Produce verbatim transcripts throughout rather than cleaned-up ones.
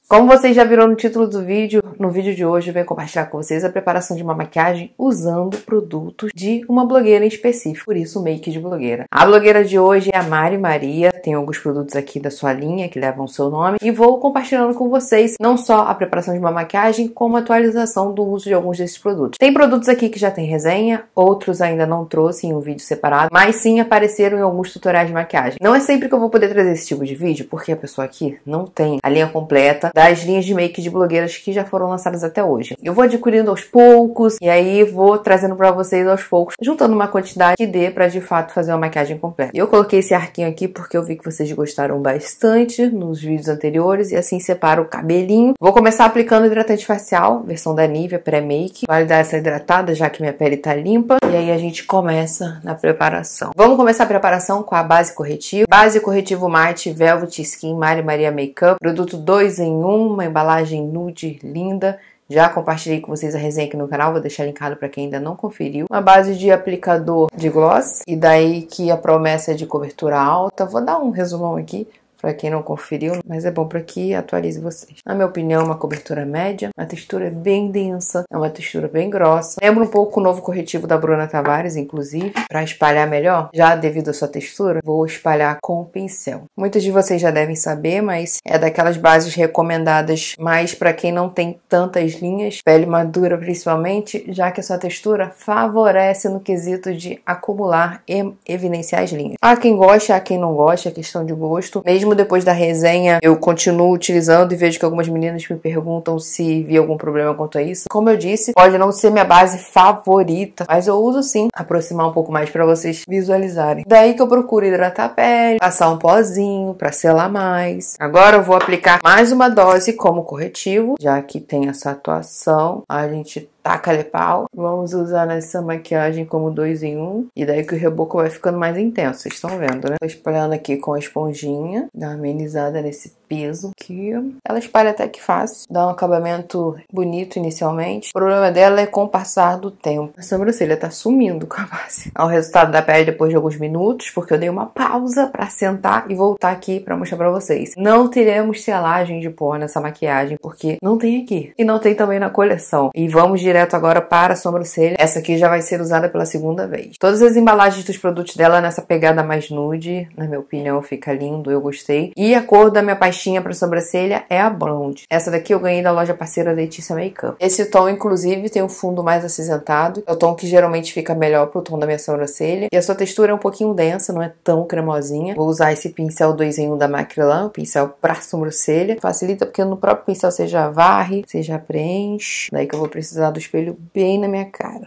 Como vocês já viram no título do vídeo, no vídeo de hoje eu venho compartilhar com vocês a preparação de uma maquiagem usando produtos de uma blogueira em específico, por isso make de blogueira. A blogueira de hoje é a Mari Maria, tem alguns produtos aqui da sua linha que levam o seu nome e vou compartilhando com vocês não só a preparação de uma maquiagem, como a atualização do uso de alguns desses produtos. Tem produtos aqui que já tem resenha, outros ainda não trouxe em um vídeo separado, mas sim apareceram em alguns tutoriais de maquiagem. Não é sempre que eu vou poder trazer esse tipo de vídeo, porque a pessoa aqui não tem a linha completa das linhas de make de blogueiras que já foram lançadas até hoje. Eu vou adquirindo aos poucos e aí vou trazendo pra vocês aos poucos, juntando uma quantidade que dê pra de fato fazer uma maquiagem completa. Eu coloquei esse arquinho aqui porque eu vi que vocês gostaram bastante nos vídeos anteriores e assim separo o cabelinho. Vou começar aplicando hidratante facial, versão da Nivea pré-make. Vale dar essa hidratada já que minha pele tá limpa. E aí a gente começa na preparação. Vamos começar a preparação com a base corretiva. Base corretivo mate Velvet Skin Mari Maria Makeup. Produto dois em um. Uma embalagem nude linda. Já compartilhei com vocês a resenha aqui no canal, vou deixar linkado para quem ainda não conferiu. Uma base de aplicador de gloss, e daí que a promessa é de cobertura alta. Vou dar um resumão aqui para quem não conferiu, mas é bom para que atualize vocês. Na minha opinião, uma cobertura média, a textura é bem densa, é uma textura bem grossa. Lembra um pouco o novo corretivo da Bruna Tavares, inclusive. Para espalhar melhor, já devido à sua textura, vou espalhar com o pincel. Muitos de vocês já devem saber, mas é daquelas bases recomendadas mais para quem não tem tantas linhas, pele madura principalmente, já que a sua textura favorece no quesito de acumular e evidenciar as linhas. Há quem goste, há quem não goste, é questão de gosto. Mesmo depois da resenha, eu continuo utilizando e vejo que algumas meninas me perguntam se vi algum problema quanto a isso. Como eu disse, pode não ser minha base favorita, mas eu uso sim, aproximar um pouco mais para vocês visualizarem. Daí que eu procuro hidratar a pele, passar um pozinho para selar mais. Agora eu vou aplicar mais uma dose como corretivo, já que tem essa atuação. A gente taca-lhe pau. Vamos usar nessa maquiagem como dois em um. E daí que o reboco vai ficando mais intenso. Vocês estão vendo, né? Tô espalhando aqui com a esponjinha. Dá uma amenizada nesse peso aqui. Ela espalha até que fácil. Dá um acabamento bonito inicialmente. O problema dela é com o passar do tempo. A sobrancelha tá sumindo com a base. É o resultado da pele depois de alguns minutos, porque eu dei uma pausa pra sentar e voltar aqui pra mostrar pra vocês. Não teremos selagem de pó nessa maquiagem, porque não tem aqui. E não tem também na coleção. E vamos direto agora para a sobrancelha. Essa aqui já vai ser usada pela segunda vez. Todas as embalagens dos produtos dela nessa pegada mais nude, na minha opinião, fica lindo, eu gostei. E a cor da minha pastinha para sobrancelha é a Blonde. Essa daqui eu ganhei da loja parceira Letícia Makeup. Esse tom, inclusive, tem um fundo mais acinzentado. É o tom que geralmente fica melhor pro tom da minha sobrancelha. E a sua textura é um pouquinho densa, não é tão cremosinha. Vou usar esse pincel dois em um da Macrylan, pincel pra sobrancelha. Facilita porque no próprio pincel você já varre, você já preenche. Daí que eu vou precisar do espelho bem na minha cara.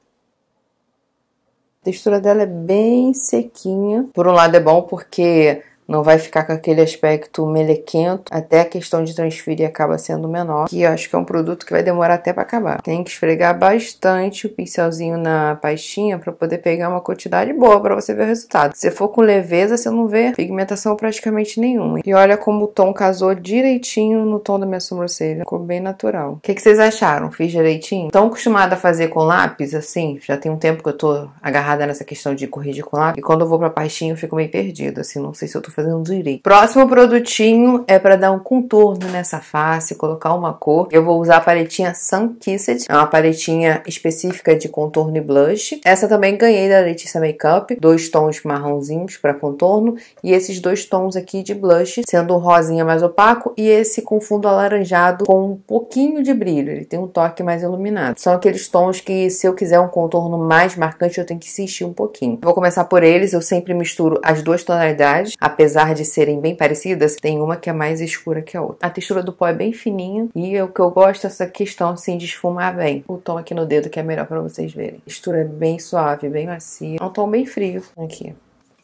A textura dela é bem sequinha. Por um lado é bom porque não vai ficar com aquele aspecto melequento. Até a questão de transferir acaba sendo menor. Que eu acho que é um produto que vai demorar até para acabar. Tem que esfregar bastante o pincelzinho na pastinha para poder pegar uma quantidade boa para você ver o resultado. Se for com leveza, você não vê pigmentação praticamente nenhuma. E olha como o tom casou direitinho no tom da minha sobrancelha. Ficou bem natural. O que, que vocês acharam? Fiz direitinho? Tão acostumada a fazer com lápis, assim, já tem um tempo que eu tô agarrada nessa questão de corrigir com lápis. E quando eu vou pra pastinha eu fico meio perdida, assim, não sei se eu tô fazendo direito. Próximo produtinho é para dar um contorno nessa face, colocar uma cor. Eu vou usar a paletinha Sun Kissed, é uma paletinha específica de contorno e blush. Essa também ganhei da Letícia Makeup, dois tons marronzinhos para contorno e esses dois tons aqui de blush, sendo um rosinha mais opaco e esse com fundo alaranjado com um pouquinho de brilho, ele tem um toque mais iluminado. São aqueles tons que se eu quiser um contorno mais marcante eu tenho que insistir um pouquinho. Vou começar por eles, eu sempre misturo as duas tonalidades, apesar de serem bem parecidas, tem uma que é mais escura que a outra. A textura do pó é bem fininha e o que eu gosto é essa questão assim de esfumar bem. O tom aqui no dedo que é melhor pra vocês verem. A textura é bem suave, bem macia. É um tom bem frio aqui.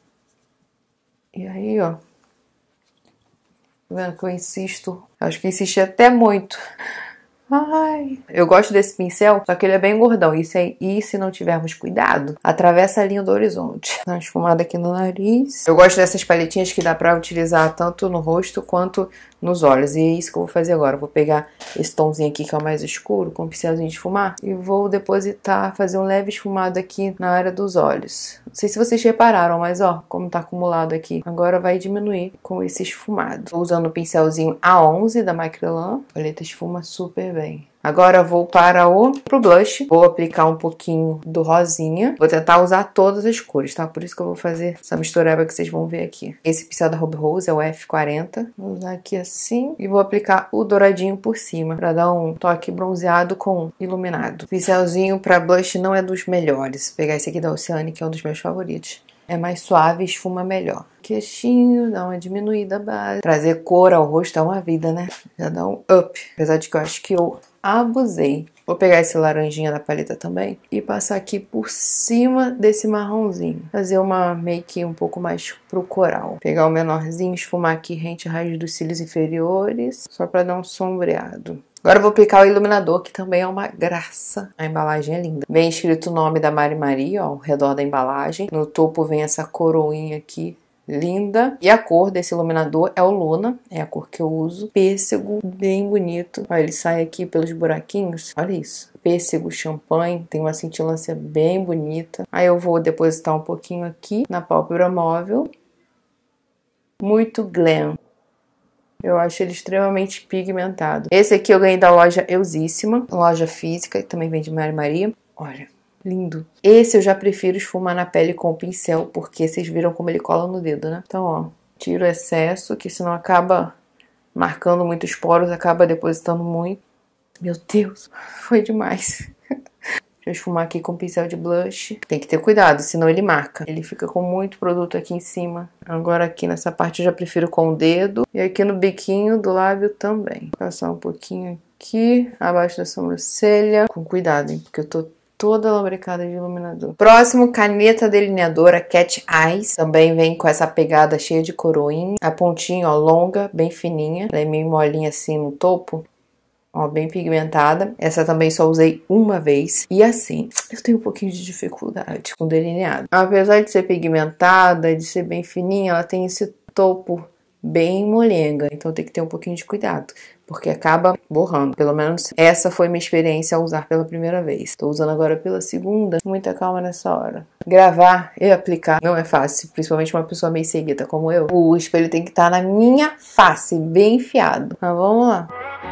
E aí, ó. Tá vendo que eu insisto? Acho que eu insisti até muito. Ai, eu gosto desse pincel, só que ele é bem gordão. Isso aí, e se não tivermos cuidado, atravessa a linha do horizonte. Dá uma esfumada aqui no nariz. Eu gosto dessas paletinhas que dá pra utilizar tanto no rosto quanto nos olhos. E é isso que eu vou fazer agora. Eu vou pegar esse tomzinho aqui que é o mais escuro, com um pincelzinho de esfumar, e vou depositar, fazer um leve esfumado aqui na área dos olhos. Não sei se vocês repararam, mas ó, como tá acumulado aqui. Agora vai diminuir com esse esfumado. Tô usando o pincelzinho A onze da Microlan. A paleta esfuma super bem. Agora vou para o pro blush. Vou aplicar um pouquinho do rosinha. Vou tentar usar todas as cores, tá? Por isso que eu vou fazer essa mistureba que vocês vão ver aqui. Esse pincel da Ruby Rose é o F quarenta. Vou usar aqui assim. E vou aplicar o douradinho por cima, pra dar um toque bronzeado com iluminado. O pincelzinho pra blush não é dos melhores. Vou pegar esse aqui da Oceane, que é um dos meus favoritos. É mais suave e esfuma melhor. Queixinho, dá uma diminuída base. Trazer cor ao rosto é uma vida, né? Já dá um up. Apesar de que eu acho que eu abusei. Vou pegar esse laranjinha da paleta também e passar aqui por cima desse marronzinho. Fazer uma make um pouco mais pro coral. Pegar o menorzinho, esfumar aqui rente à raiz dos cílios inferiores, só pra dar um sombreado. Agora eu vou aplicar o iluminador, que também é uma graça. A embalagem é linda. Vem escrito o nome da Mari Maria, ó, ao redor da embalagem. No topo vem essa coroinha aqui, linda. E a cor desse iluminador é o Luna, é a cor que eu uso. Pêssego, bem bonito. Ó, ele sai aqui pelos buraquinhos, olha isso. Pêssego, champanhe, tem uma cintilância bem bonita. Aí eu vou depositar um pouquinho aqui na pálpebra móvel. Muito glam. Eu acho ele extremamente pigmentado. Esse aqui eu ganhei da loja Eusíssima, loja física, que também vende Mari Maria. Olha, lindo. Esse eu já prefiro esfumar na pele com o pincel, porque vocês viram como ele cola no dedo, né? Então, ó, tiro o excesso, que senão acaba marcando muitos poros, acaba depositando muito. Meu Deus, foi demais. Deixa eu esfumar aqui com pincel de blush. Tem que ter cuidado, senão ele marca. Ele fica com muito produto aqui em cima. Agora aqui nessa parte eu já prefiro com o dedo. E aqui no biquinho do lábio também. Vou passar um pouquinho aqui, abaixo da sobrancelha. Com cuidado, hein, porque eu tô toda lubrificada de iluminador. Próximo, caneta delineadora Cat Eyes. Também vem com essa pegada cheia de coroinha. A pontinha, ó, longa, bem fininha. Ela é meio molinha assim no topo. Ó, bem pigmentada. Essa também só usei uma vez. E assim, eu tenho um pouquinho de dificuldade com delineado. Apesar de ser pigmentada, de ser bem fininha, ela tem esse topo bem molenga. Então tem que ter um pouquinho de cuidado, porque acaba borrando. Pelo menos essa foi minha experiência ao usar pela primeira vez. Tô usando agora pela segunda. Muita calma nessa hora. Gravar e aplicar não é fácil, principalmente uma pessoa meio cegueta como eu. O espelho tem que estar na minha face, bem enfiado. Mas vamos lá.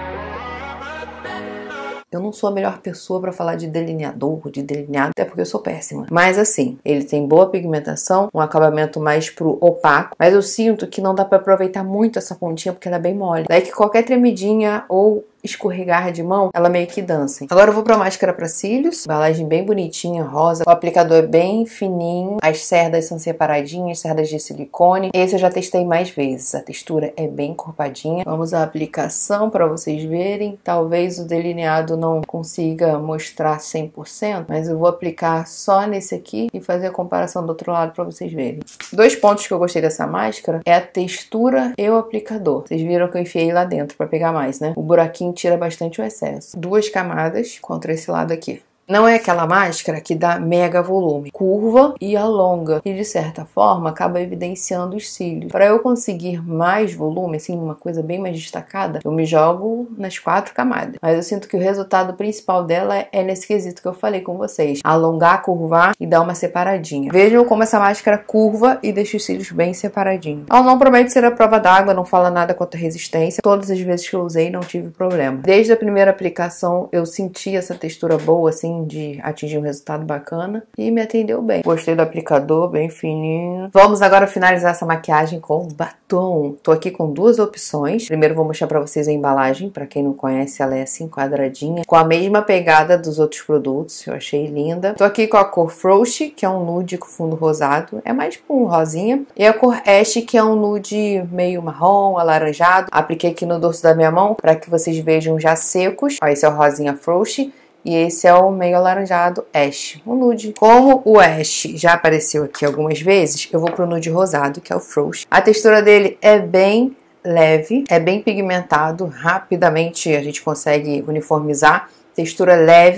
Eu não sou a melhor pessoa pra falar de delineador, de delineado, até porque eu sou péssima. Mas assim, ele tem boa pigmentação, um acabamento mais pro opaco, mas eu sinto que não dá pra aproveitar muito essa pontinha porque ela é bem mole. Daí que qualquer tremidinha ou escorregar de mão, ela meio que dança. Agora eu vou pra máscara pra cílios, embalagem bem bonitinha, rosa. O aplicador é bem fininho, as cerdas são separadinhas, cerdas de silicone. Esse eu já testei mais vezes, a textura é bem encorpadinha. Vamos à aplicação pra vocês verem. Talvez o delineado não consiga mostrar cem por cento, mas eu vou aplicar só nesse aqui e fazer a comparação do outro lado pra vocês verem. Dois pontos que eu gostei dessa máscara é a textura e o aplicador. Vocês viram que eu enfiei lá dentro pra pegar mais, né? O buraquinho tira bastante o excesso. Duas camadas contra esse lado aqui. Não é aquela máscara que dá mega volume, curva e alonga, e de certa forma acaba evidenciando os cílios. Para eu conseguir mais volume, assim, uma coisa bem mais destacada, eu me jogo nas quatro camadas. Mas eu sinto que o resultado principal dela é nesse quesito que eu falei com vocês: alongar, curvar e dar uma separadinha. Vejam como essa máscara curva e deixa os cílios bem separadinhos. Ela não promete ser a prova d'água, não fala nada quanto a resistência. Todas as vezes que eu usei não tive problema. Desde a primeira aplicação eu senti essa textura boa, assim, de atingir um resultado bacana, e me atendeu bem. Gostei do aplicador, bem fininho. Vamos agora finalizar essa maquiagem com batom. Tô aqui com duas opções. Primeiro vou mostrar pra vocês a embalagem. Pra quem não conhece, ela é assim, quadradinha, com a mesma pegada dos outros produtos. Eu achei linda. Tô aqui com a cor Frost, que é um nude com fundo rosado. É mais tipo um rosinha. E a cor Ash, que é um nude meio marrom, alaranjado. Apliquei aqui no dorso da minha mão, pra que vocês vejam já secos. Ó, esse é o rosinha Frost. E esse é o meio alaranjado Ash, o nude. Como o Ash já apareceu aqui algumas vezes, eu vou pro nude rosado, que é o Frost. A textura dele é bem leve, é bem pigmentado, rapidamente a gente consegue uniformizar. Textura leve,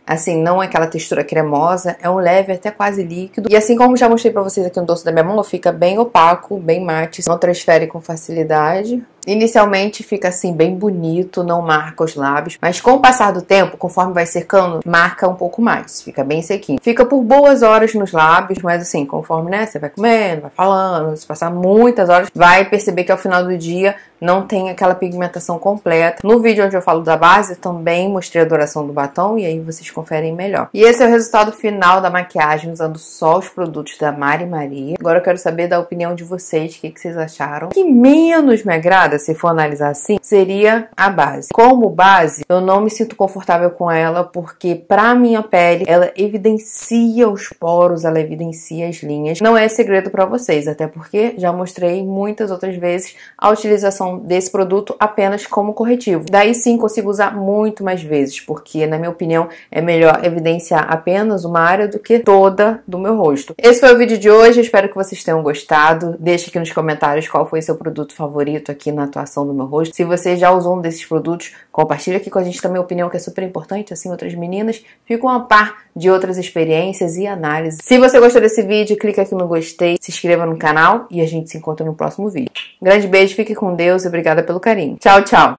assim, não é aquela textura cremosa, é um leve até quase líquido. E assim como já mostrei pra vocês aqui no dorso da minha mão, fica bem opaco, bem mate, não transfere com facilidade. Inicialmente fica assim bem bonito, não marca os lábios, mas com o passar do tempo, conforme vai secando, marca um pouco mais, fica bem sequinho. Fica por boas horas nos lábios, mas assim, conforme, né, você vai comendo, vai falando, se passar muitas horas, vai perceber que ao final do dia não tem aquela pigmentação completa. No vídeo onde eu falo da base, também mostrei a duração do batom e aí vocês conferem melhor. E esse é o resultado final da maquiagem usando só os produtos da Mari Maria. Agora eu quero saber da opinião de vocês, o que, que vocês acharam. O que menos me agrada, se for analisar assim, seria a base. Como base, eu não me sinto confortável com ela porque pra minha pele, ela evidencia os poros, ela evidencia as linhas. Não é segredo pra vocês, até porque já mostrei muitas outras vezes a utilização desse produto apenas como corretivo. Daí sim consigo usar muito mais vezes, porque na minha opinião é melhor evidenciar apenas uma área do que toda do meu rosto. Esse foi o vídeo de hoje, espero que vocês tenham gostado. Deixe aqui nos comentários qual foi seu produto favorito aqui na atuação do meu rosto. Se você já usou um desses produtos, compartilha aqui com a gente também a opinião, que é super importante, assim outras meninas ficam a par de outras experiências e análises. Se você gostou desse vídeo, clica aqui no gostei, se inscreva no canal e a gente se encontra no próximo vídeo. Um grande beijo, fique com Deus e obrigada pelo carinho. Tchau, tchau!